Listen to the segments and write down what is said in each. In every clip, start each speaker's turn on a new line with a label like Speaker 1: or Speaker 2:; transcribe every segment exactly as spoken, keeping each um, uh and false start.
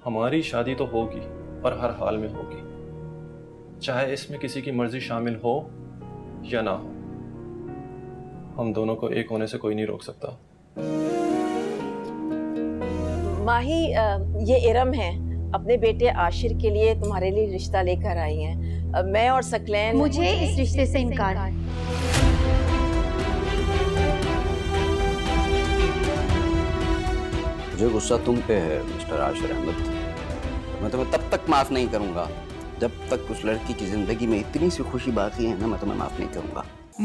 Speaker 1: हमारी शादी तो होगी और हर हाल में होगी, चाहे इसमें किसी की मर्जी शामिल हो या ना हो। हम दोनों को एक होने से कोई नहीं रोक सकता।
Speaker 2: माही, ये इरम है, अपने बेटे आशिर के लिए तुम्हारे लिए रिश्ता लेकर आई हैं। मैं और सकलैन,
Speaker 3: मुझे इस रिश्ते से इनकार है।
Speaker 4: मुझे गुस्सा तुम पे है मिस्टर आशिर अहमद। मैं तुम्हें तब तक माफ नहीं करूंगा जब तक उस लड़की की जिंदगी में इतनी सी खुशी बाकी है ना, मैं तुम्हें माफ नहीं करूंगा।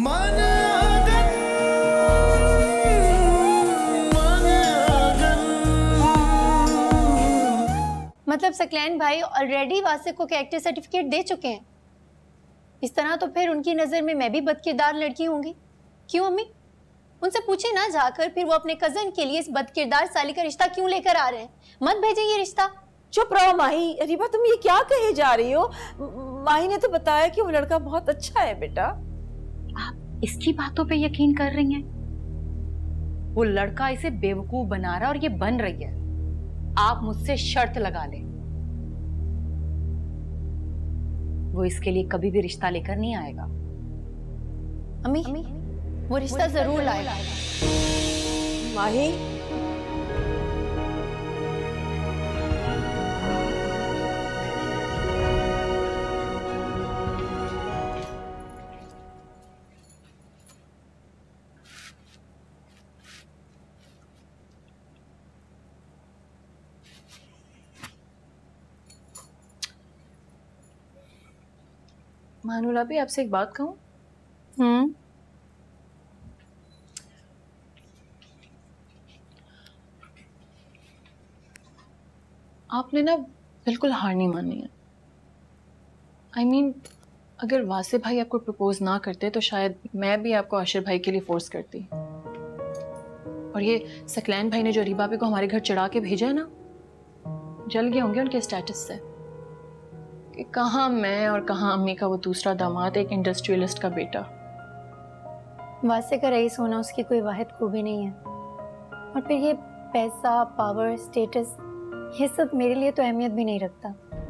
Speaker 3: मतलब सकलैन भाई ऑलरेडी वासिफ को कैरेक्टर सर्टिफिकेट दे चुके हैं। इस तरह तो फिर उनकी नज़र में मैं भी बदकिरदार लड़की होंगी। क्यों अम्मी? उनसे पूछे ना जाकर फिर वो अपने कजन के लिए इस बदकिरदार साली का रिश्ता क्यों लेकर आ रहे हैं। मत भेजें ये रिश्ता।
Speaker 2: चुप रहो माही। रिबा, तुम ये क्या कहे जा रही हो? माही ने तो बताया कि वो लड़का बहुत अच्छा है बेटा।
Speaker 5: आप इसकी बातों पे यकीन कर रही हैं? वो लड़का इसे बेवकूफ बना रहा है और ये बन रही है। आप मुझसे शर्त लगा लें, वो इसके लिए कभी भी रिश्ता लेकर नहीं आएगा।
Speaker 3: अम्मी, अम्मी वो रिश्ता जरूर लाएगा।
Speaker 2: माही,
Speaker 5: मानुला भी आपसे एक बात कहूं?
Speaker 3: हम्म
Speaker 5: आपने ना बिल्कुल हार नहीं माननी है। आई I मीन mean, अगर वासिफ भाई आपको प्रपोज ना करते तो शायद मैं भी आपको आशिर भाई के लिए फोर्स करती। और ये सकलैन भाई ने जो रीबा को हमारे घर चढ़ा के भेजा है ना, जल गए होंगे उनके स्टेटस से कि कहाँ मैं और कहाँ अम्मी का वो दूसरा दामाद, एक इंडस्ट्रियलिस्ट का बेटा।
Speaker 3: वासिफ का रईस होना उसकी कोई वाहिद खूबी नहीं है। और फिर ये पैसा, पावर, स्टेटस, ये सब मेरे लिए तो अहमियत भी नहीं रखता।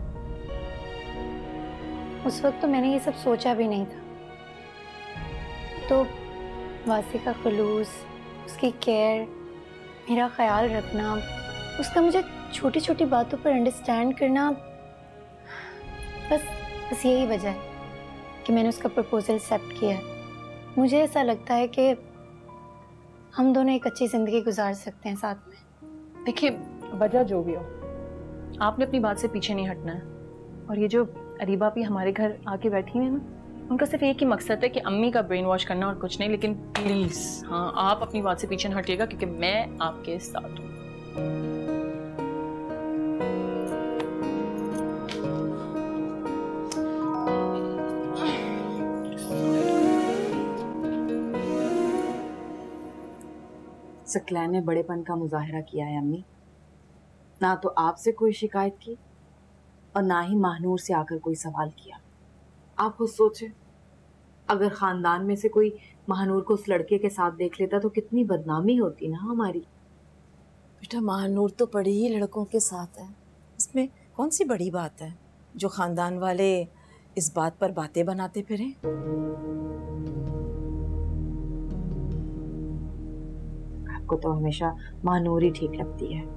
Speaker 3: उस वक्त तो मैंने ये सब सोचा भी नहीं था। तो वासिफ का खुलूस, उसकी केयर, मेरा ख्याल रखना, उसका मुझे छोटी छोटी बातों पर अंडरस्टैंड करना, बस बस यही वजह है कि मैंने उसका प्रपोजल एक्सेप्ट किया है। मुझे ऐसा लगता है कि हम दोनों एक अच्छी ज़िंदगी गुजार सकते हैं साथ में।
Speaker 5: देखिए, वजह जो भी हो, आपने अपनी बात से पीछे नहीं हटना है। और ये जो अरीबा भी हमारे घर आके बैठी है ना, उनका सिर्फ एक ही मकसद है कि अम्मी का ब्रेन वॉश करना और कुछ नहीं। लेकिन प्लीज़, हाँ, आप अपनी बात से पीछे न हटिएगा क्योंकि मैं आपके साथ हूँ।
Speaker 6: सकलैन ने बड़ेपन का मुजाहरा किया है अम्मी। ना तो आपसे कोई शिकायत की और ना ही महानूर से आकर कोई सवाल किया। आप खुद सोचें, अगर खानदान में से कोई महानूर को उस लड़के के साथ देख लेता तो कितनी बदनामी होती ना हमारी।
Speaker 2: बेटा, महानूर तो बड़ी ही लड़कों के साथ है, इसमें कौन सी बड़ी बात है जो खानदान वाले इस बात पर बातें बनाते फिरें।
Speaker 6: आपको तो हमेशा महानूर ही ठीक लगती है।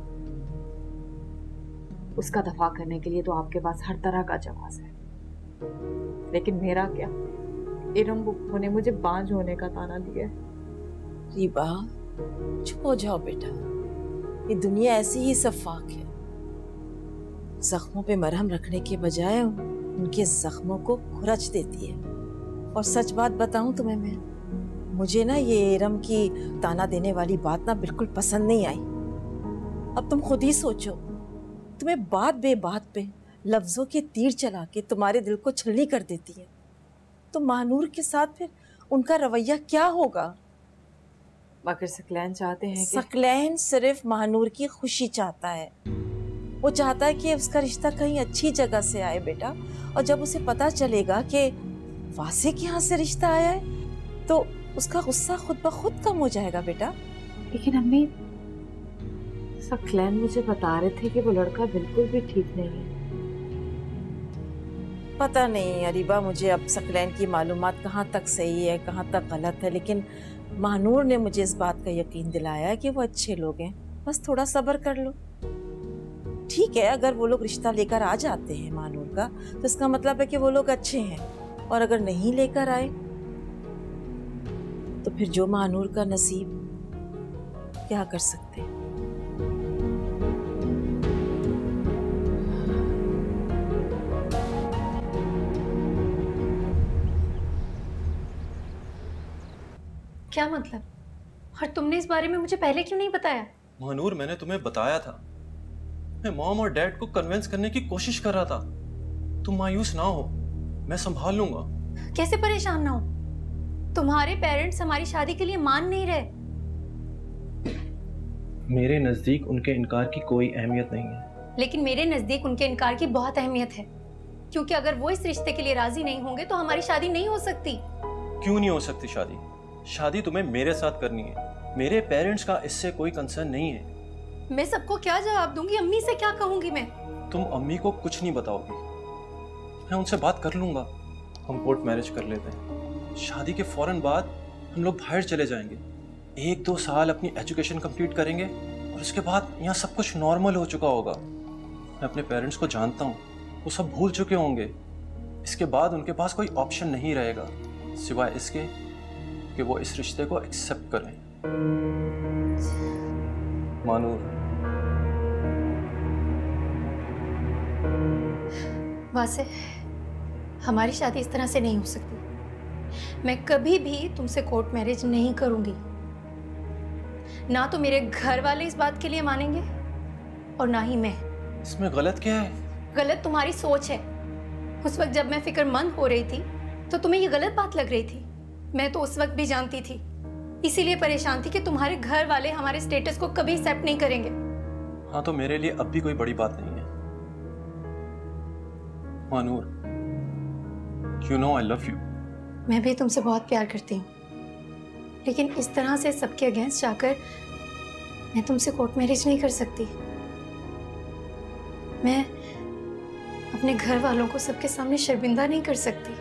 Speaker 6: उसका दफा करने के लिए तो आपके पास हर तरह का जवाब है, लेकिन मेरा क्या? इरम बुक्को ने मुझे बांझ होने का ताना दिया।
Speaker 2: रीबा, चुप हो जाओ बेटा, ये दुनिया ऐसी ही सफाक है। जख्मों पे मरहम रखने के बजाय उनके जख्मों को खुरच देती है। और सच बात बताऊं तुम्हें, मैं मुझे ना ये इरम की ताना देने वाली बात ना बिल्कुल पसंद नहीं आई। अब तुम खुद ही सोचो, तुम्हें बात बे बात पे लफ्जों के तीर चला के तुम्हारे दिल को छलनी कर देती है, तो महानूर के साथ फिर उनका रवैया क्या होगा?
Speaker 6: मगर सकलैन चाहते हैं कि...
Speaker 2: सकलैन सिर्फ महानूर की खुशी चाहता है। वो चाहता है कि उसका रिश्ता कहीं अच्छी जगह से आए बेटा, और जब उसे पता चलेगा कि वासिफ के यहाँ से रिश्ता आया है तो उसका गुस्सा खुद ब खुद कम हो जाएगा बेटा।
Speaker 6: लेकिन अम्मी, सकलैन मुझे बता रहे थे कि वो लड़का बिल्कुल भी ठीक नहीं है।
Speaker 2: पता नहीं अरीबा, मुझे अब सकलैन की मालूमात कहाँ तक सही है कहाँ तक गलत है, लेकिन महानूर ने मुझे इस बात का यकीन दिलाया है कि वो अच्छे लोग हैं। बस थोड़ा सब्र कर लो। ठीक है, अगर वो लोग रिश्ता लेकर आ जाते हैं महानूर का, तो इसका मतलब है कि वो लोग अच्छे हैं, और अगर नहीं लेकर आए तो फिर जो महानूर का नसीब, क्या कर सकते हैं।
Speaker 3: क्या मतलब? और तुमने इस बारे में मुझे पहले क्यों नहीं बताया?
Speaker 1: महानूर, मैंने तुम्हें बताया था। मैं मॉम और डैड को कन्विंस करने की कोशिश कर रहा था। तुम मायूस ना हो, मैं संभाल लूंगा।
Speaker 3: कैसे परेशान ना हो? तुम्हारे पेरेंट्स हमारी शादी के लिए मान नहीं रहे।
Speaker 1: मेरे नजदीक उनके इनकार की कोई अहमियत नहीं है।
Speaker 3: लेकिन मेरे नजदीक उनके इनकार की बहुत अहमियत है, क्योंकि अगर वो इस रिश्ते के लिए राजी नहीं होंगे तो हमारी शादी नहीं हो सकती।
Speaker 1: क्यों नहीं हो सकती शादी? शादी तुम्हें मेरे साथ करनी है। मेरे पेरेंट्स का इससे कोई कंसर्न नहीं है।
Speaker 3: मैं सबको क्या जवाब दूंगी? अम्मी से क्या कहूंगी मैं?
Speaker 1: तुम अम्मी को कुछ नहीं बताओगी। मैं उनसे बात कर लूंगा। हम कोर्ट मैरिज कर लेते हैं। शादी के फौरन बाद हम लोग बाहर चले जाएंगे। एक दो साल अपनी एजुकेशन कंप्लीट करेंगे और उसके बाद यहाँ सब कुछ नॉर्मल हो चुका होगा। मैं अपने पेरेंट्स को जानता हूँ, वो सब भूल चुके होंगे। इसके बाद उनके पास कोई ऑप्शन नहीं रहेगा सिवाय इसके कि वो इस रिश्ते को एक्सेप्ट करें। मानूर,
Speaker 3: वासे, हमारी शादी इस तरह से नहीं हो सकती। मैं कभी भी तुमसे कोर्ट मैरिज नहीं करूंगी। ना तो मेरे घर वाले इस बात के लिए मानेंगे और ना ही मैं।
Speaker 1: इसमें गलत क्या है?
Speaker 3: गलत तुम्हारी सोच है। उस वक्त जब मैं फिक्रमंद हो रही थी तो तुम्हें ये गलत बात लग रही थी। मैं तो उस वक्त भी जानती थी, इसीलिए परेशान थी कि तुम्हारे घर वाले हमारे स्टेटस को कभी एक्सेप्ट नहीं करेंगे।
Speaker 1: हाँ, तो मेरे लिए अब भी कोई बड़ी बात नहीं है। Manur, you know I love you.
Speaker 3: मैं भी तुमसे बहुत प्यार करती हूँ, लेकिन इस तरह से सबके अगेंस्ट जाकर मैं तुमसे कोर्ट मैरिज नहीं कर सकती। मैं अपने घर वालों को सबके सामने शर्मिंदा नहीं कर सकती।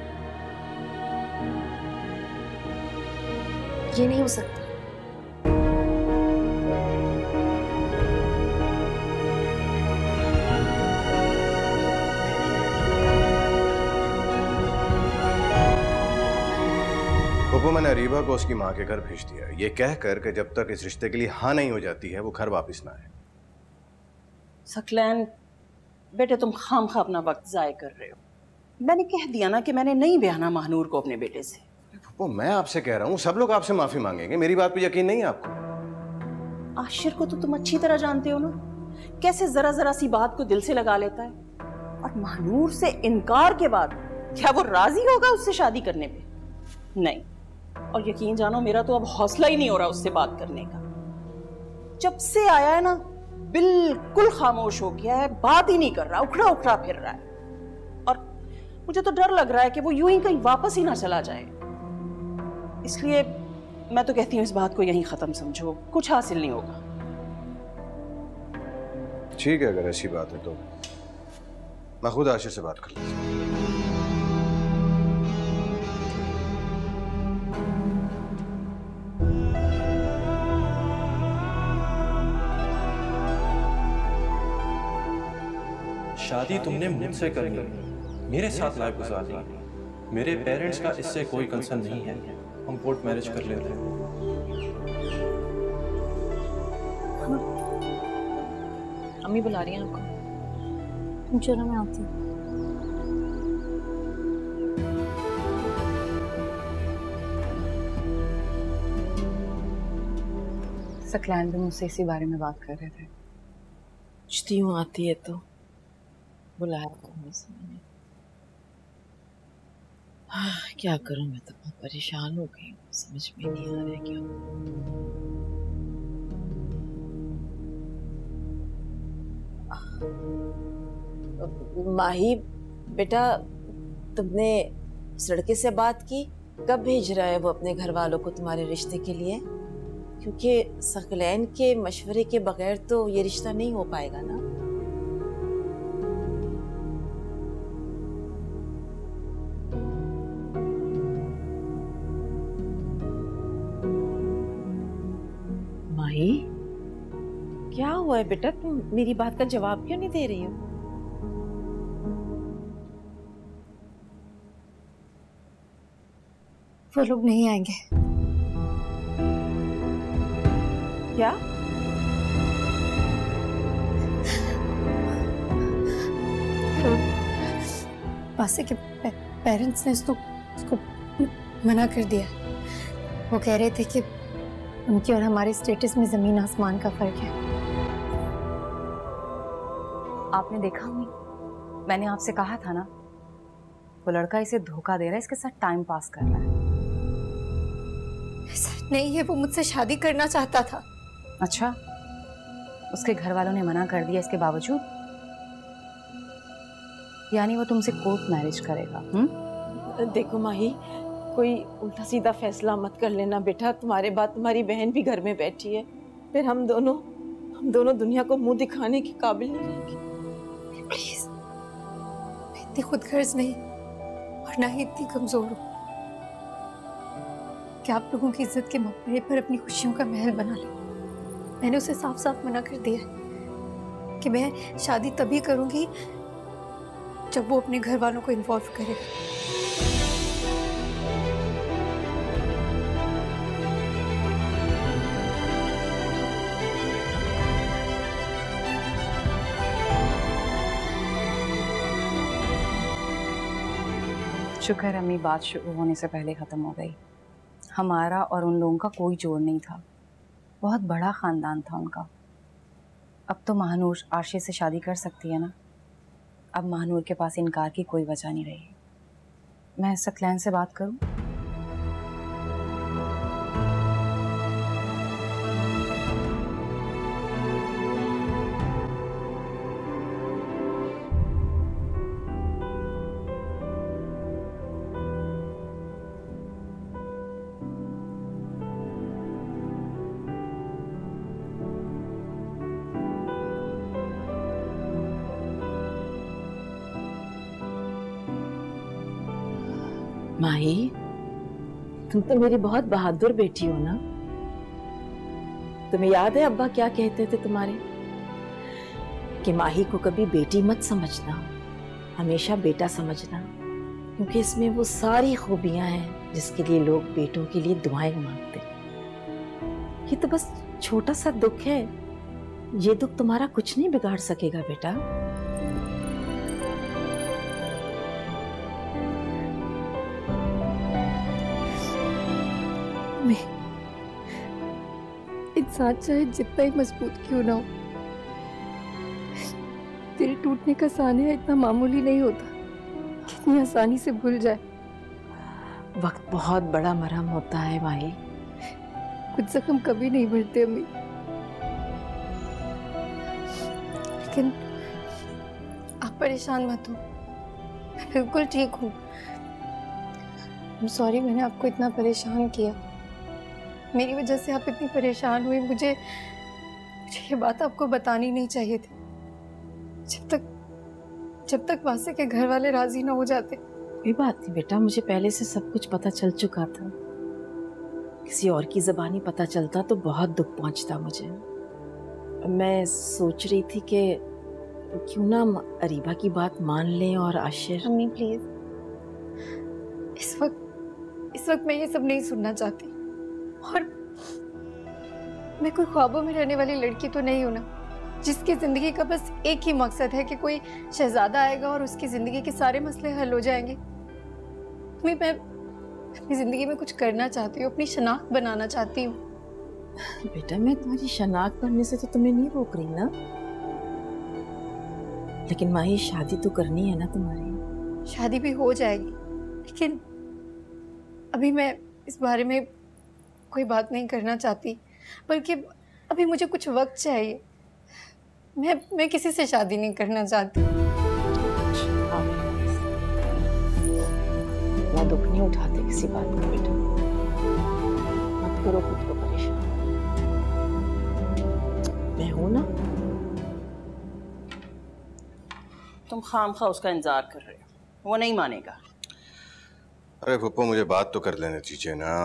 Speaker 3: ये नहीं हो सकता।
Speaker 7: पप्पू, मैंने अरीबा को उसकी माँ के घर भेज दिया, ये कह कर कि जब तक इस रिश्ते के लिए हाँ नहीं हो जाती है वो घर वापस ना आए।
Speaker 8: सकलैन बेटे, तुम खाम खा अपना वक्त जाया कर रहे हो। मैंने कह दिया ना कि मैंने नहीं ब्याहना महानूर को अपने बेटे से।
Speaker 7: पप्पू, मैं आपसे कह रहा हूँ, सब लोग आपसे माफी मांगेंगे। मेरी बात पे यकीन नहीं है आपको?
Speaker 8: आशिर को तो तुम अच्छी तरह जानते हो ना, कैसे जरा जरा सी बात को दिल से लगा लेता है। और महानूर से इनकार के बाद क्या वो राजी होगा उससे शादी करने पे? नहीं। और यकीन जानो, मेरा तो अब हौसला ही नहीं हो रहा उससे बात करने का। जब से आया है ना, बिल्कुल खामोश हो गया है, बात ही नहीं कर रहा, उखड़ा उखड़ा फिर रहा है। और मुझे तो डर लग रहा है कि वो यूं ही कहीं वापस ही ना चला जाए। इसलिए मैं तो कहती हूँ इस बात को यहीं खत्म समझो, कुछ हासिल नहीं होगा।
Speaker 7: ठीक है, अगर ऐसी बात है तो मैं खुद आशिर से बात कर लेता हूँ।
Speaker 1: शादी तुमने मुझसे करनी है, मेरे साथ लाइफ गुजारनी है। मेरे पेरेंट्स का इससे कोई कंसर्न नहीं है। हम कोर्ट मैरिज कर लेते हैं।
Speaker 2: अम्मी बुला रही हैं आपको।
Speaker 3: तुम चलो, मैं आती हूँ।
Speaker 6: सकलैन भी मुझसे इसी बारे में बात कर रहे थे।
Speaker 2: पूछती हूँ, आती है तो बुलाया मैंने। हाँ, क्या करूं, मैं तो बहुत परेशान हो गई हूँ, समझ में नहीं आ रहा है क्या। माही बेटा, तुमने उस लड़के से बात की? कब भेज रहा है वो अपने घर वालों को तुम्हारे रिश्ते के लिए? क्योंकि सकलैन के मशवरे के बगैर तो ये रिश्ता नहीं हो पाएगा ना। माही, क्या हुआ है बेटा? तुम मेरी बात का जवाब क्यों नहीं दे रही हो?
Speaker 3: वो लोग नहीं आएंगे।
Speaker 2: क्या?
Speaker 3: वासे के पेरेंट्स ने इसको इसको मना कर दिया। वो कह रहे थे कि उनकी और हमारे स्टेटस में जमीन आसमान का फर्क है।
Speaker 6: आपने देखा अम्मी, मैंने आपसे कहा था ना, वो लड़का इसे धोखा दे रहा है, इसके साथ टाइम पास कर रहा है।
Speaker 3: ऐसा नहीं है, वो मुझसे शादी करना चाहता था।
Speaker 6: अच्छा, उसके घर वालों ने मना कर दिया इसके बावजूद? यानी वो तुमसे कोर्ट मैरिज करेगा? हम्म?
Speaker 2: देखो माही, कोई उल्टा सीधा फैसला मत कर लेना बेटा। तुम्हारे बाद तुम्हारी बहन भी घर में बैठी है, फिर हम दोनों हम दोनों दुनिया को मुंह दिखाने के काबिल नहीं रहेंगे।
Speaker 3: प्लीज, मैं इतनी खुदगर्ज नहीं और ना ही इतनी कमजोर हूँ कि आप लोगों की इज्जत के मकबरे पर अपनी खुशियों का महल बना ले। मैंने उसे साफ साफ मना कर दिया कि मैं शादी तभी करूंगी जब वो अपने घर वालों को इन्वॉल्व करेगा।
Speaker 6: शुक्र है अम्मी, बात शुरू होने से पहले ख़त्म हो गई। हमारा और उन लोगों का कोई जोड़ नहीं था, बहुत बड़ा ख़ानदान था उनका। अब तो महानूर आरशे से शादी कर सकती है ना। अब महानूर के पास इनकार की कोई वजह नहीं रही। मैं सकलैन से बात करूं?
Speaker 2: माही, तुम तो मेरी बहुत बहादुर बेटी हो ना। तुम्हें याद है अब्बा क्या कहते थे तुम्हारे, कि माही को कभी बेटी मत समझना, हमेशा बेटा समझना, क्योंकि इसमें वो सारी खूबियां हैं जिसके लिए लोग बेटों के लिए दुआएं मांगते। ये तो बस छोटा सा दुख है, ये दुख तुम्हारा कुछ नहीं बिगाड़ सकेगा बेटा।
Speaker 3: मैं इंसान चाहे जितना ही मजबूत क्यों ना हो, दिल टूटने का सानिया इतना मामूली नहीं होता, कितनी आसानी से भूल जाए।
Speaker 2: वक्त बहुत बड़ा मरहम होता है माही।
Speaker 3: कुछ जख्म कभी नहीं भरते अम्मी, लेकिन आप परेशान मत हो, मैं बिल्कुल ठीक हूँ। सॉरी मैंने आपको इतना परेशान किया, मेरी वजह से आप इतनी परेशान हुई। मुझे मुझे ये बात आपको बतानी नहीं चाहिए थी। जब तक जब तक वासे के घर वाले राजी ना हो जाते।
Speaker 2: कोई बात नहीं बेटा, मुझे पहले से सब कुछ पता चल चुका था। किसी और की ज़बानी पता चलता तो बहुत दुख पहुंचता मुझे। मैं सोच रही थी कि क्यों ना अरीबा की बात मान लें और आशिर।
Speaker 3: अम्मी प्लीज, इस वक्त इस वक्त मैं ये सब नहीं सुनना चाहती, और मैं कोई ख्वाबों में रहने वाली लड़की तो नहीं हूं ना, जिसकी जिंदगी का बस एक ही मकसद है कि कोई शहजादा आएगा और उसकी जिंदगी के सारे मसले हल हो जाएंगे। मैं मैं अपनी जिंदगी में कुछ करना चाहती हूँ, अपनी शनाख्त बनाना चाहती हूँ।
Speaker 2: बेटा मैं तुम्हारी शनाख्त बनने से तो तुम्हें नहीं रोक रही ना, लेकिन माही शादी तो करनी है ना तुम्हारी।
Speaker 3: शादी भी हो जाएगी, लेकिन अभी मैं इस बारे में कोई बात नहीं करना चाहती, बल्कि अभी मुझे कुछ वक्त चाहिए। मैं मैं किसी से शादी नहीं करना चाहती।
Speaker 2: मैं दुख नहीं उठाते किसी बात का बेटा, मत करो खुद को परेशान। मैं हूं ना।
Speaker 8: तुम खामखा उसका इंतजार कर रहे हो, वो नहीं मानेगा।
Speaker 7: अरे फुप्पो मुझे बात तो कर लेने दीजिए ना।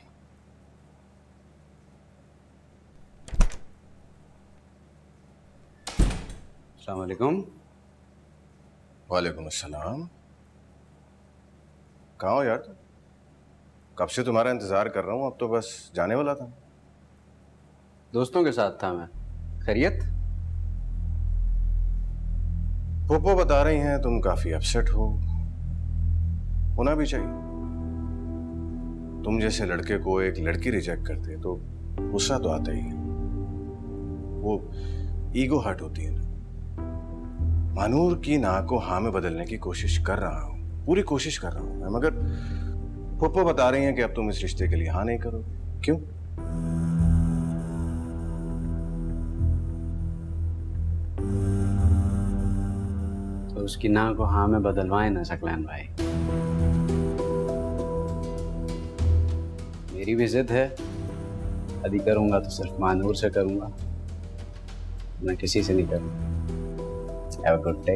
Speaker 4: अस्सलाम वालेकुम।
Speaker 7: वालेकुम अस्सलाम। कहाँ हो यार? कब से तुम्हारा इंतजार कर रहा हूँ, अब तो बस जाने वाला था।
Speaker 4: दोस्तों के साथ था मैं। खैरियत?
Speaker 7: फुप्पो बता रही हैं तुम काफी अपसेट हो। होना भी चाहिए। तुम जैसे लड़के को एक लड़की रिजेक्ट करते तो गुस्सा तो आता ही है, वो ईगो हर्ट होती है ना। मानूर की ना को हाँ में बदलने की कोशिश कर रहा हूं, पूरी कोशिश कर रहा हूं मैं, मगर फुप्पो बता रही हैं कि अब तुम इस रिश्ते के लिए हाँ नहीं करोगे। क्यों?
Speaker 4: तो उसकी ना को हाँ में बदलवाए ना सकलैन भाई। मेरी भी जिद है, यदि करूंगा तो सिर्फ मानूर से करूंगा, मैं किसी से नहीं करूंगा। Have a good day.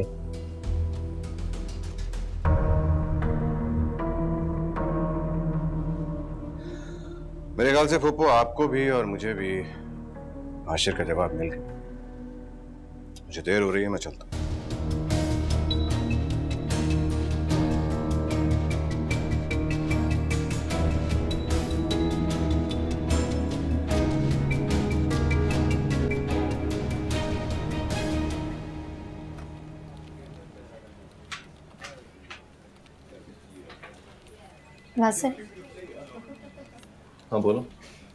Speaker 7: मेरे ख्याल से फुप्पो आपको भी और मुझे भी आशिर का जवाब मिल गया। मुझे देर हो रही है, मैं चलता हूँ।
Speaker 3: वासिल,
Speaker 1: हाँ बोलो।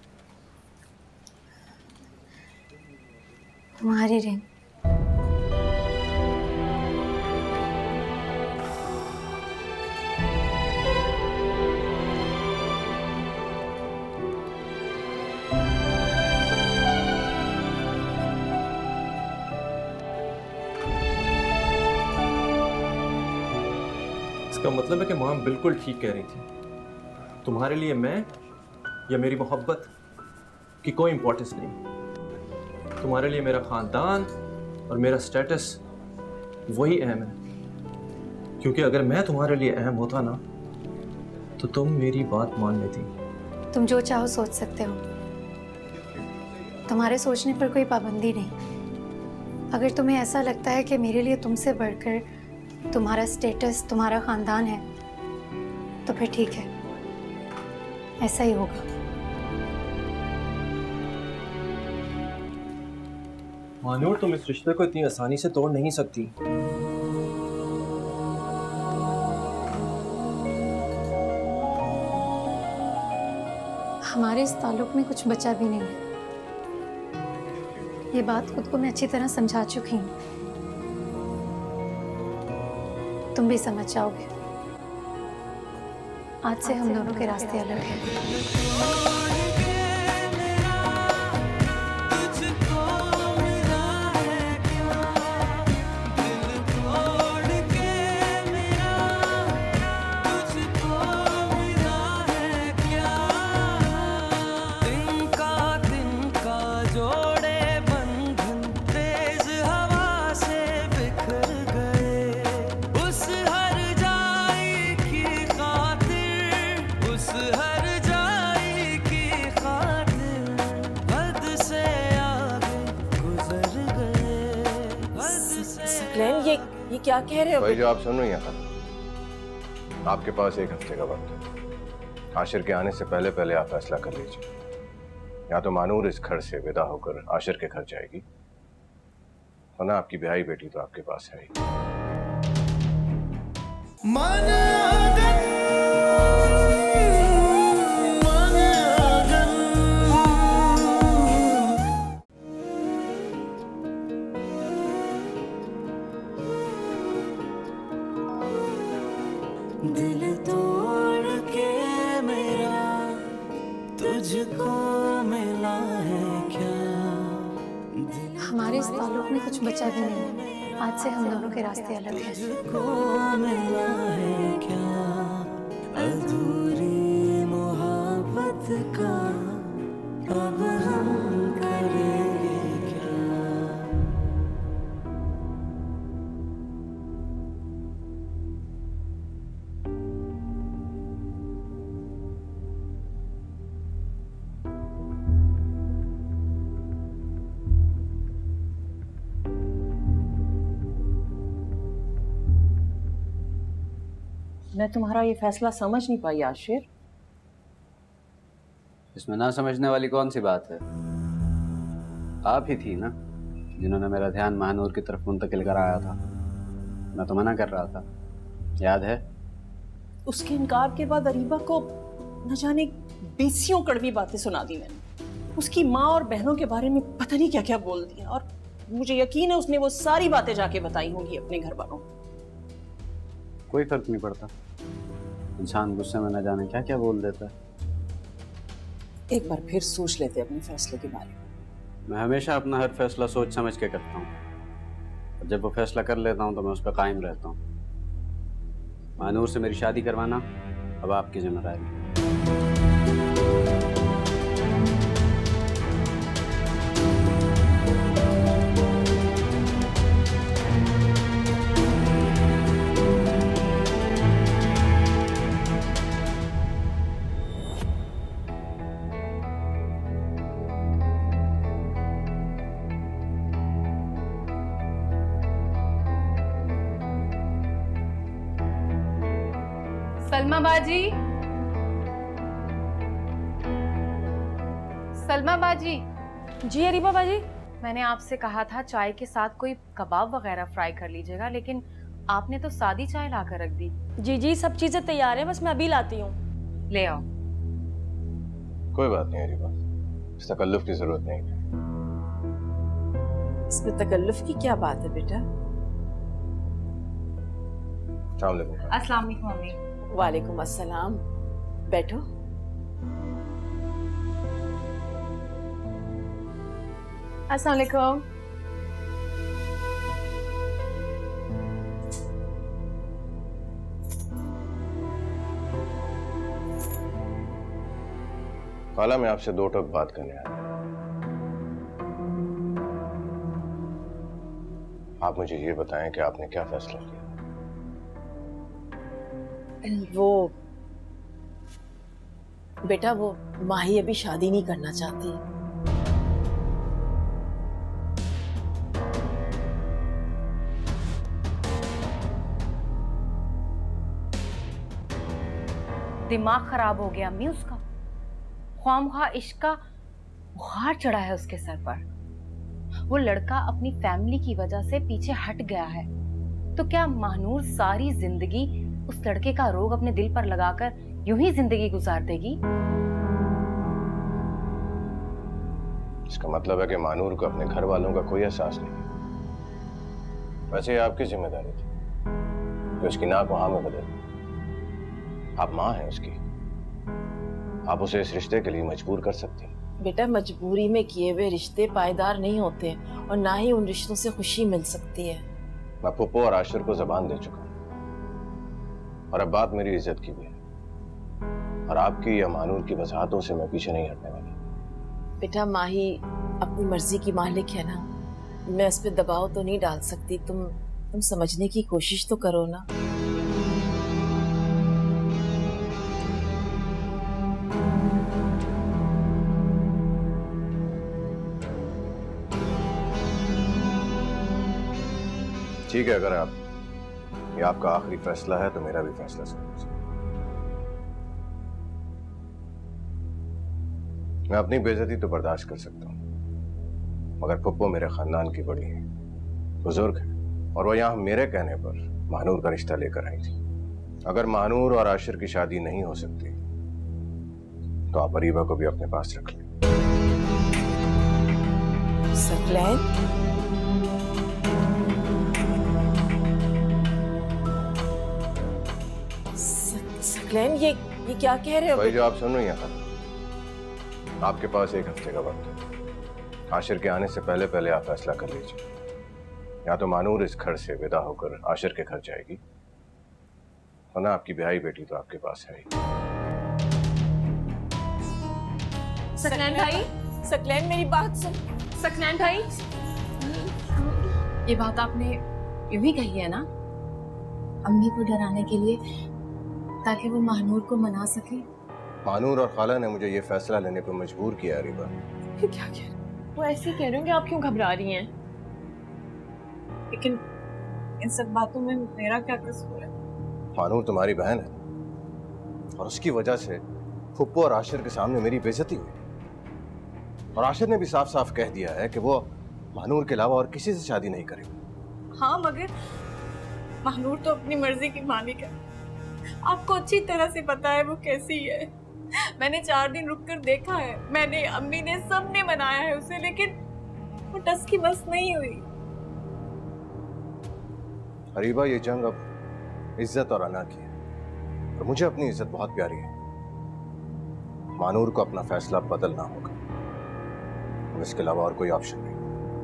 Speaker 3: तुम्हारी रिंग।
Speaker 1: इसका मतलब है कि माँ बिल्कुल ठीक कह रही थी। तुम्हारे लिए मैं या मेरी मोहब्बत की कोई इंपॉर्टेंस नहीं। तुम्हारे लिए मेरा खानदान और मेरा स्टेटस वही अहम है। क्योंकि अगर मैं तुम्हारे लिए अहम होता ना तो तुम मेरी बात मान लेती।
Speaker 3: तुम जो चाहो सोच सकते हो, तुम्हारे सोचने पर कोई पाबंदी नहीं। अगर तुम्हें ऐसा लगता है कि मेरे लिए तुमसे बढ़कर तुम्हारा स्टेटस, तुम्हारा खानदान है, तो फिर ठीक है, ऐसा ही होगा।
Speaker 1: मानूर, तुम इस रिश्ते को इतनी आसानी से तोड़ नहीं सकती।
Speaker 3: हमारे इस ताल्लुक में कुछ बचा भी नहीं है। ये बात खुद को मैं अच्छी तरह समझा चुकी हूँ, तुम भी समझ जाओगे। आज से हम दोनों के रास्ते अलग हैं।
Speaker 2: ये ये क्या कह रहे हो?
Speaker 7: भाई जो आप सुन रही हैं, आपके पास एक हफ्ते का वक्त है। आशिर के आने से पहले पहले आप फैसला कर लीजिए। या तो मानूर इस घर से विदा होकर आशिर के घर जाएगी, वरना आपकी ब्याही बेटी तो आपके पास है ही।
Speaker 9: दिल तोड़ के मेरा तुझको मिला है क्या?
Speaker 3: हमारे इस ताल्लुक में कुछ बचा भी नहीं है। आज से हम दोनों के रास्ते अलग हैं।
Speaker 9: तुझको मिला है क्या? अधूरी मोहब्बत का अब हम करेंगे क्या?
Speaker 8: मैं तुम्हारा ये फैसला समझ नहीं पाई आशिर।
Speaker 4: इसमें ना समझने वाली कौन सी बात है? आप ही थी ना जिन्होंने मेरा ध्यान महानूर की तरफ मुंतकिल कराया था। मैं तो मना कर रहा था, याद है?
Speaker 8: उसके इनकार के बाद अरीबा को न जाने बेसियों कड़वी बातें सुना दी मैंने। उसकी माँ और बहनों के बारे में पता नहीं क्या क्या बोल दिया, और मुझे यकीन है उसने वो सारी बातें जाके बताई होंगी अपने घर वालों को।
Speaker 4: कोई फर्क नहीं पड़ता, इंसान गुस्से में न जाने क्या क्या बोल देता है।
Speaker 8: एक बार फिर सोच लेते अपने फैसले के बारे में।
Speaker 4: मैं हमेशा अपना हर फैसला सोच समझ के करता हूँ, और जब वो फैसला कर लेता हूँ तो मैं उस पर कायम रहता हूँ। महानूर से मेरी शादी करवाना अब आपकी जिम्मेदारी है।
Speaker 5: सलमा बाजी, सलमा बाजी।
Speaker 10: जी अरीबा बाजी।
Speaker 5: मैंने आपसे कहा था चाय के साथ कोई कबाब वगैरह फ्राई कर लीजिएगा, लेकिन आपने तो सादी चाय लाकर रख दी।
Speaker 10: जी जी सब चीजें तैयार हैं, बस मैं अभी लाती हूँ।
Speaker 5: ले आओ।
Speaker 7: कोई बात नहीं अरीबा, इस तकल्लुफ की जरूरत नहीं है।
Speaker 2: इसमें तकल्लुफ की क्या बात है बेटा?
Speaker 7: अस्सलाम वालेकुम।
Speaker 5: अस्सलाम वालेकुम मम्मी।
Speaker 2: वालेकुम अस्सलाम, बैठो।
Speaker 5: अस्सलाम वालेकुम।
Speaker 7: खाला, मैं आपसे दो टक बात करने आया। आप मुझे ये बताएं कि आपने क्या फैसला किया?
Speaker 2: वो बेटा, वो माही अभी शादी नहीं करना चाहती।
Speaker 5: दिमाग खराब हो गया अम्मी उसका। ख्वामख्वाह इश्क का बुखार चढ़ा है उसके सर पर। वो लड़का अपनी फैमिली की वजह से पीछे हट गया है, तो क्या महानूर सारी जिंदगी उस लड़के का रोग अपने दिल पर लगाकर यूं ही जिंदगी गुजार देगी?
Speaker 7: इसका मतलब है कि महानूर को अपने घर वालों का कोई एहसास नहीं। वैसे आपकी जिम्मेदारी थी कि उसकी नाक वहां में बदल। आप माँ हैं उसकी, आप उसे इस रिश्ते के लिए मजबूर कर सकती हैं।
Speaker 2: बेटा, मजबूरी में किए हुए रिश्ते पायदार नहीं होते, और ना ही उन रिश्तों से खुशी मिल सकती है।
Speaker 7: मैं पुप्पो और आशिर को जबान दे चुका हूँ, और अब बात मेरी इज्जत की भी है, और आपकी या महानूर की वजाहतों से मैं पीछे नहीं हटने वाला।
Speaker 2: बेटा, माही अपनी मर्जी की मालिक है ना, मैं इस पे दबाव तो नहीं डाल सकती। तुम तुम समझने की कोशिश तो करो ना।
Speaker 7: ठीक है, अगर आप ये आपका आखिरी फैसला है तो मेरा भी फैसला सुन लीजिए। मैं अपनी बेइज्जती तो बर्दाश्त कर सकता हूँ, मगर पुप्पो मेरे खानदान की बड़ी है, बुजुर्ग है, और वो यहाँ मेरे कहने पर महानूर का रिश्ता लेकर आई थी। अगर महानूर और आशिर की शादी नहीं हो सकती तो आप अरीबा को भी अपने पास रख लें।
Speaker 2: सकलैन, सकलैन, ये ये क्या कह रहे हो?
Speaker 7: भाई, जो आप सुन रही हैं, आपके पास एक हफ्ते का वक्त है। आशिर के आने से पहले पहले आप फैसला कर लीजिए। या तो महानूर इस घर से विदा होकर आशिर के घर जाएगी, वरना आपकी ब्याही बेटी तो आपके पास है ही।
Speaker 5: सकलैन भाई,
Speaker 2: सकलैन मेरी बात सुन।
Speaker 5: सकलैन भाई, ये बात आपने यूं ही कही है ना
Speaker 2: अम्मी को डराने के लिए, ताकि वो महानूर को मना सके।
Speaker 7: महानूर और खाला ने मुझे ये फैसला लेने पर मजबूर किया। अरीबा,
Speaker 5: क्या कह रहे? वो ऐसे ही कह रहे हो कि आप क्यों घबरा रही हैं?
Speaker 6: लेकिन इन सब बातों में मेरा क्या कसूर है?
Speaker 7: मानूर तुम्हारी बहन है और उसकी वजह से फुप्पो और आशिर के सामने मेरी बेइज्जती हुई। और आशिर ने भी साफ साफ कह दिया है कि वो मानूर के अलावा और किसी से शादी नहीं करेगा।
Speaker 11: हाँ, मगर मानूर तो अपनी मर्जी की मालिक है। आपको अच्छी तरह से पता है वो कैसी है। मैंने चार दिन रुककर देखा है, मैंने, अम्मी ने, सब ने मनाया है उसे, लेकिन वो टस की बस नहीं हुई।
Speaker 7: हरीबा, ये जंग अब इज्जत और अना की है और मुझे अपनी इज्जत बहुत प्यारी है। मानूर को अपना फैसला बदलना होगा, इसके अलावा और कोई ऑप्शन नहीं।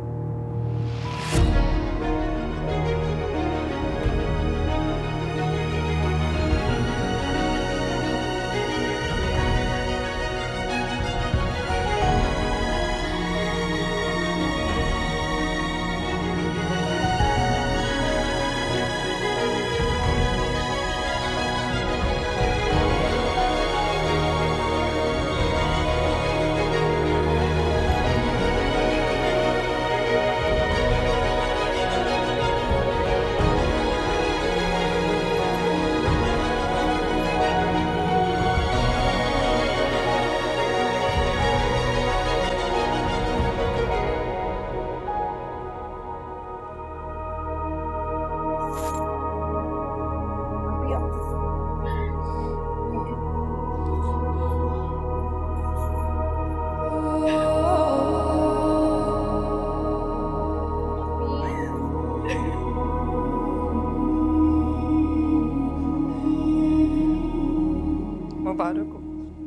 Speaker 11: मुबारक हो,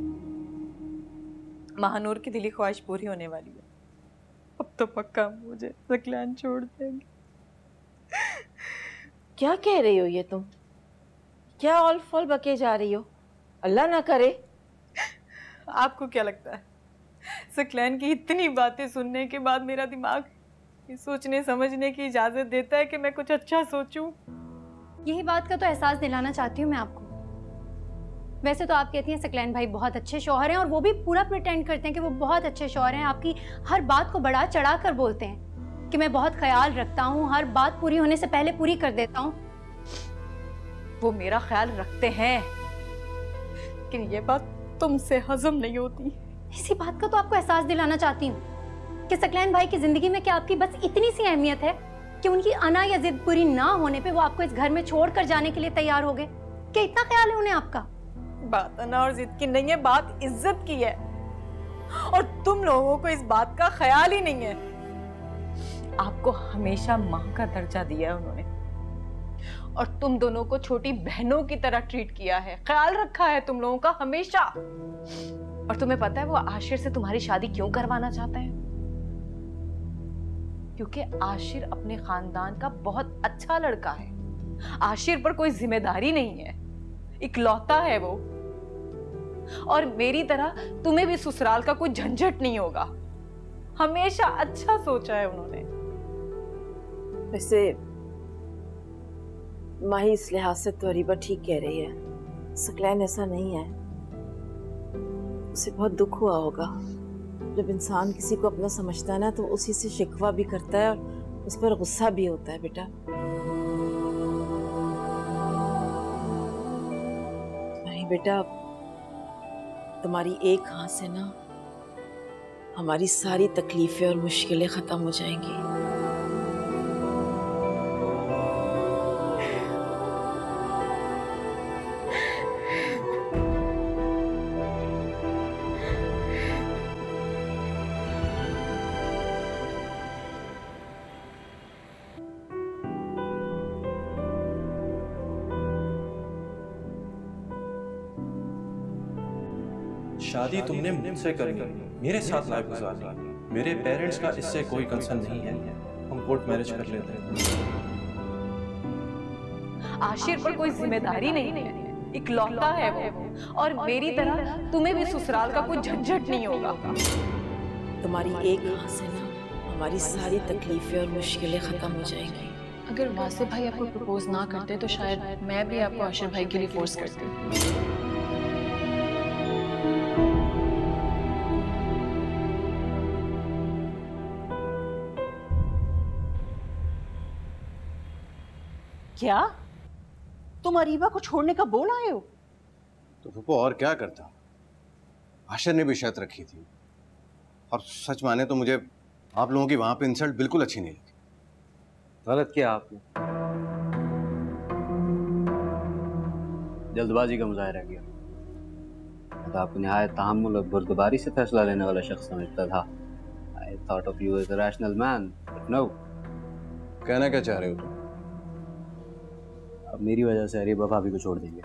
Speaker 11: महानूर की दिली ख्वाहिश पूरी होने वाली है। अब तो पक्का मुझे सकलैन छोड़ देंगे।
Speaker 2: क्या कह रही हो ये तुम? क्या ऑल फॉल बके जा रही हो? अल्लाह ना करे।
Speaker 11: आपको क्या लगता है सकलैन की इतनी बातें सुनने के बाद मेरा दिमाग ये सोचने समझने की इजाजत देता है कि मैं कुछ अच्छा सोचूं?
Speaker 3: यही बात का तो एहसास दिलाना चाहती हूँ मैं आपको। वैसे तो आप कहती हैं सकलैन भाई बहुत अच्छे शौहर हैं और वो भी पूरा प्रिटेंड करते हैं कि वो बहुत अच्छे शौहर हैं। आपकी हर बात को बढ़ा चढ़ा कर बोलते हैं कि मैं बहुत ख्याल रखता हूँ, हर बात पूरी होने से पहले पूरी कर देता हूँ।
Speaker 11: वो मेरा ख्याल रखते हैं, लेकिन ये बात तुमसे हजम नहीं होती।
Speaker 3: इसी बात का तो आपको एहसास दिलाना चाहती हूँ कि सकलैन भाई की जिंदगी में क्या आपकी बस इतनी सी अहमियत है कि उनकी अना या जिद पूरी ना होने पे वो आपको इस घर में छोड़कर जाने के लिए तैयार हो गए? क्या इतना ख्याल है उन्हें आपका?
Speaker 11: बात अना और जिद की नहीं है, बात इज्जत की है, और तुम लोगों को इस बात का ख्याल ही नहीं है। आपको हमेशा माँ का दर्जा दिया है उन्होंने, और तुम दोनों को छोटी बहनों की तरह ट्रीट किया है, ख्याल रखा है तुम लोगों का हमेशा। और तुम्हें पता है वो आशिर से तुम्हारी शादी क्यों करवाना चाहता है? क्योंकि आशिर अपने खानदान का बहुत अच्छा लड़का है। आशिर पर कोई जिम्मेदारी नहीं है, इकलौता है वो, और मेरी तरह तुम्हें भी ससुराल का कोई झंझट नहीं होगा। हमेशा अच्छा सोचा है उन्होंने।
Speaker 2: वैसे माही इस लिहाज से तो अरीबा ठीक कह रही है, सकलैन ऐसा नहीं है। उसे बहुत दुख हुआ होगा। जब इंसान किसी को अपना समझता है ना तो उसी से शिकवा भी करता है और उस पर गुस्सा भी होता है। बेटा नहीं बेटा, तुम्हारी एक हाथ से ना हमारी सारी तकलीफें और मुश्किलें खत्म हो जाएंगी।
Speaker 1: शादी तुमने मुझसे करी, मेरे साथ लाइफ गुजारनी। मेरे पेरेंट्स का इससे कोई कंसर्न नहीं है, हम कोर्ट मैरिज कर लेते हैं।
Speaker 11: आशिर पर कोई जिम्मेदारी नहीं है, इकलौता है वो, और मेरी तरह तुम्हें भी ससुराल का कोई झंझट नहीं होगा।
Speaker 2: तुम्हारी एक हाथ से ना हमारी सारी तकलीफें और मुश्किलें खत्म हो जाएंगी।
Speaker 5: अगर वासिफ भाई आपको प्रपोज ना करते तो शायद मैं भी आपको आशिर भाई के लिए फोर्स करती।
Speaker 8: क्या तुम अरीबा को छोड़ने का बोल आए हो?
Speaker 7: तो फूफो और क्या करता? आशिर ने भी शर्त रखी थी, और सच माने तो मुझे आप लोगों की वहां पे इंसल्ट बिल्कुल अच्छी नहीं लगी।
Speaker 4: गलत किया आपने, जल्दबाजी का मुजाहरा किया। तो आपको निहायत तहम्मुल और बुर्दबारी से फैसला लेने वाला शख्स समझता था। I thought of you as a rational man, but no.
Speaker 7: कहना क्या चाह रहे हो तुम?
Speaker 4: अब मेरी वजह से अरीबा भाभी को छोड़ देंगे?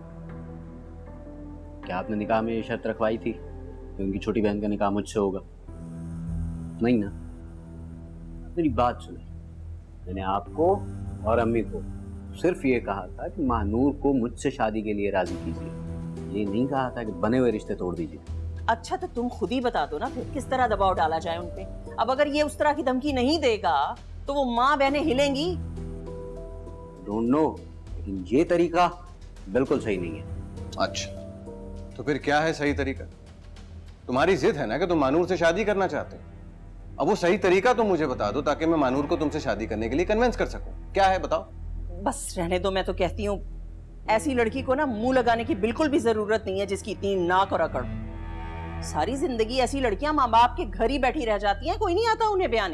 Speaker 4: क्या आपने निकाह में ये शर्त रखवाई थी कि उनकी छोटी बहन का निकाह मुझसे होगा? नहीं ना। मेरी बात सुने, मैंने आपको और अम्मी को सिर्फ ये कहा था कि महानूर को मुझसे शादी के लिए राजी कीजिए, ये नहीं कहा था कि बने हुए रिश्ते तोड़ दीजिए।
Speaker 8: अच्छा तो तुम खुद ही बता दो ना फिर किस तरह दबाव डाला जाए उन पे। अब अगर ये उस तरह की धमकी नहीं देगा तो वो माँ बहनें हिलेंगी।
Speaker 4: डोंट नो, लेकिन ये तरीका बिल्कुल सही नहीं है।
Speaker 7: अच्छा तो फिर क्या है सही तरीका? तुम्हारी जिद है ना कि तुम मानूर से शादी करना चाहते हो। अब वो सही तरीका तुम मुझे बता दो ताकि मैं मानूर को तुमसे शादी करने के लिए कन्विंस कर सकूं। क्या है बताओ?
Speaker 8: बस रहने दो, मैं तो कहती हूँ ऐसी लड़की को ना मुंह लगाने की बिल्कुल भी जरूरत नहीं है जिसकी इतनी नाक और अकड़। सारी जिंदगी ऐसी लड़कियां माँ बाप के घर ही बैठी रह जाती हैं, कोई नहीं आता उन्हें बयाने।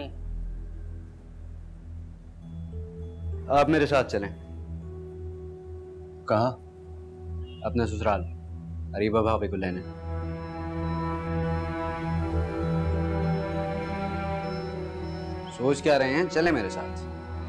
Speaker 4: आप मेरे साथ चलें।
Speaker 7: कहाँ?
Speaker 4: अपने ससुराल, अरीबा भाभी को लेने। सोच क्या रहे हैं, चले मेरे साथ।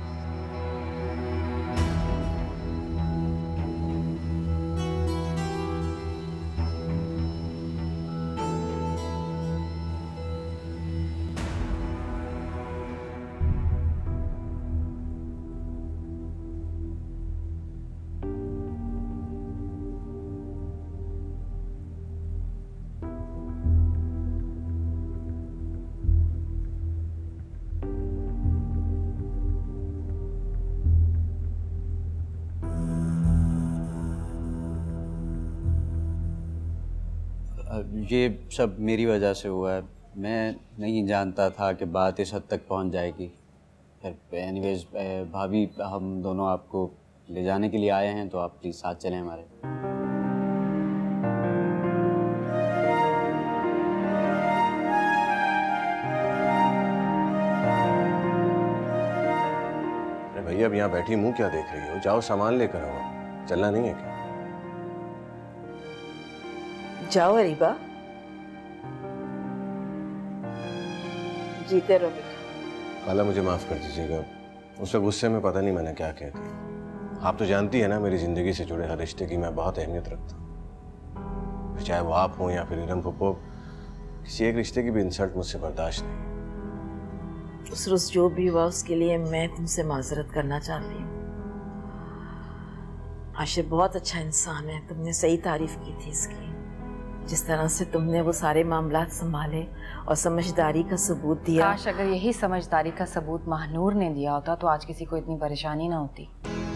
Speaker 4: ये सब मेरी वजह से हुआ है। मैं नहीं जानता था कि बात इस हद तक पहुंच जाएगी। फिर एनीवेज भाभी, हम दोनों आपको ले जाने के लिए आए हैं, तो आप प्लीज़ साथ चलें हमारे।
Speaker 7: अरे भैया अब यहाँ बैठी मुंह क्या देख रही हो? जाओ सामान लेकर आओ। चलना नहीं है क्या?
Speaker 2: जाओ अरीबा, जीते रहो बेटा।
Speaker 7: खाला मुझे माफ कर दीजिएगा, उस गुस्से में पता नहीं मैंने क्या कह दिया। आप तो जानती है ना मेरी जिंदगी से जुड़े हर रिश्ते की मैं बहुत अहमियत रखता हूँ। चाहे वो आप हो या फिर इरम फुप्पो, किसी एक रिश्ते की भी इंसल्ट मुझसे बर्दाश्त नहीं।
Speaker 2: उस रोज जो भी हुआ उसके लिए मैं तुमसे माजरत करना चाहती हूँ। आशिर बहुत अच्छा इंसान है, तुमने सही तारीफ की थी इसकी। जिस तरह से तुमने वो सारे मामलात संभाले और समझदारी का सबूत दिया।
Speaker 6: काश अगर यही समझदारी का सबूत महानूर ने दिया होता तो आज किसी को इतनी परेशानी ना होती।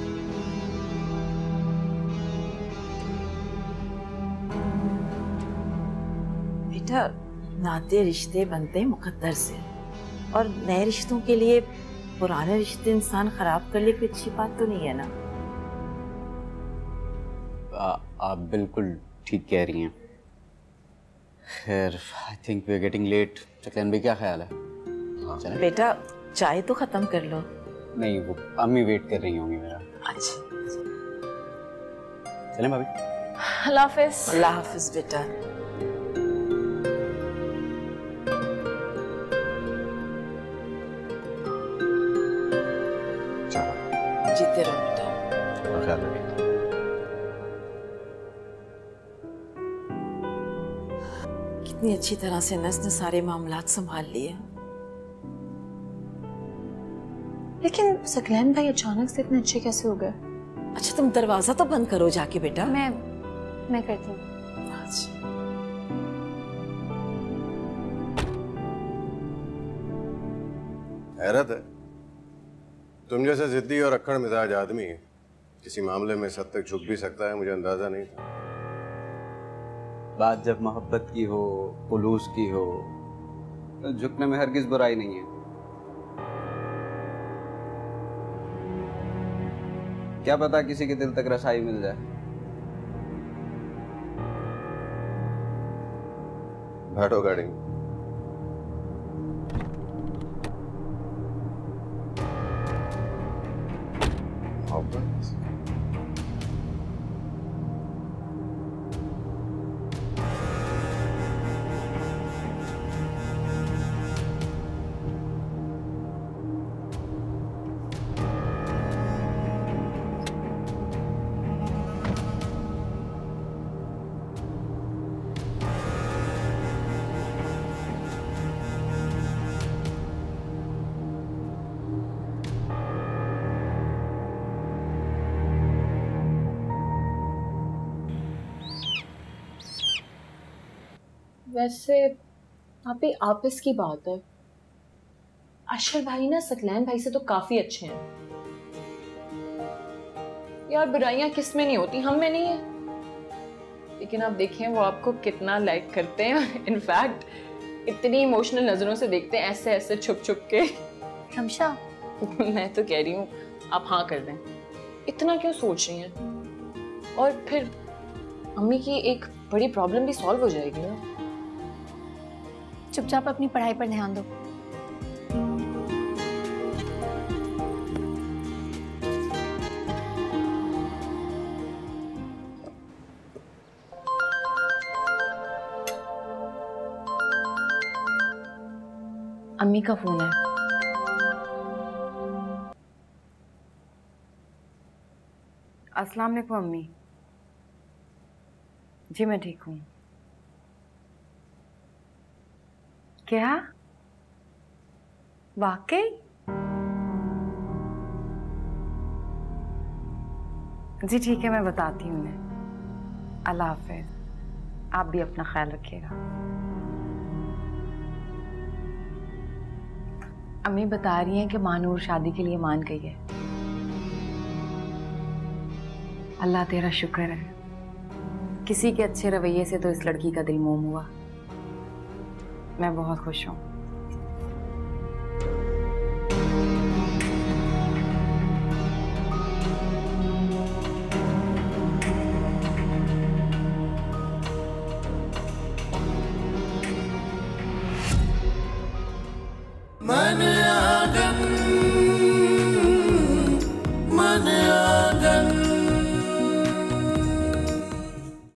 Speaker 2: बेटा, नाते रिश्ते बनते हैं मुकद्दर से, और नए रिश्तों के लिए पुराने रिश्ते इंसान खराब कर ले कोई अच्छी बात तो नहीं है ना।
Speaker 4: आ, आप बिल्कुल ठीक कह रही हैं। खैर, I think we are getting late. चकलन भाई, क्या ख्याल है? हाँ
Speaker 2: बेटा, चाय तो खत्म कर लो।
Speaker 4: नहीं, वो अम्मी वेट कर रही होंगी मेरा।
Speaker 2: अच्छा
Speaker 4: चलें भाभी।
Speaker 5: अल्लाह हाफिज।
Speaker 2: अल्लाह हाफिज बेटा। जीते रहो बेटा।
Speaker 7: ख्याल रखिए।
Speaker 2: कितनी अच्छी तरह से नस ने सारे मामलात संभाल लिए।
Speaker 5: लेकिन सकलैन भाई अचानक से इतने अच्छे कैसे हो गए?
Speaker 2: अच्छा तुम दरवाजा तो बंद करो जाके बेटा।
Speaker 5: मैं मैं करती हूँ।
Speaker 7: हैरत है, तुम जैसा जिद्दी और अक्खड़ मिजाज आदमी किसी मामले में सद तक झुक भी सकता है, मुझे अंदाजा नहीं था।
Speaker 4: बात जब मोहब्बत की हो, खुलूस की हो, तो झुकने में हरगिज बुराई नहीं है। क्या पता किसी के दिल तक रसाई मिल जाए।
Speaker 7: बैठो गाड़ी में।
Speaker 5: वैसे आप ही आपस की बात है, अशर भाई ना सकलैन भाई से तो काफी अच्छे हैं यार। बुराइयां किस में नहीं होती, हम में नहीं है। लेकिन आप देखें वो आपको कितना लाइक करते हैं, इनफैक्ट इतनी इमोशनल नजरों से देखते हैं, ऐसे ऐसे छुप छुप के।
Speaker 3: शमशा
Speaker 5: मैं तो कह रही हूँ आप हाँ कर दें, इतना क्यों सोच रही हैं? और फिर अम्मी की एक बड़ी प्रॉब्लम भी सॉल्व हो जाएगी ना।
Speaker 3: चुपचाप अपनी पढ़ाई पर ध्यान दो।
Speaker 6: अम्मी का फोन है। अस्सलाम वालेकुम अम्मी। जी मैं ठीक हूँ। क्या वाकई? जी ठीक है, मैं बताती हूँ उन्हें। अल्लाह हाफिज। आप भी अपना ख्याल रखिएगा। अम्मी बता रही हैं कि मानूर शादी के लिए मान गई है। अल्लाह तेरा शुक्र है, किसी के अच्छे रवैये से तो इस लड़की का दिल मोम हुआ। मैं बहुत खुश हूँ।
Speaker 9: मन